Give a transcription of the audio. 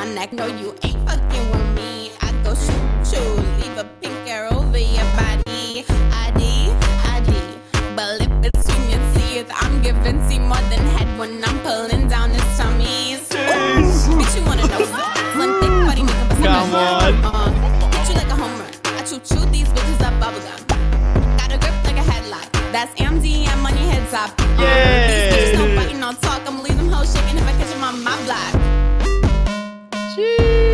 my neck. No, you ain't fucking with me. I go shoot, leave a pink hair over your body. ID, but lip between your teeth. I'm giving T more than head when I'm pulling down his tummies. Bitch, you wanna know what? Slim thick body make up a Come on. Hit you like a home run. I chew these bitches up bubblegum. Got a grip like a headlock. That's MDM on your head top. These bitches no fighting, no talk. I'ma leave them hoes shaking if I catch them on my block. Jeez.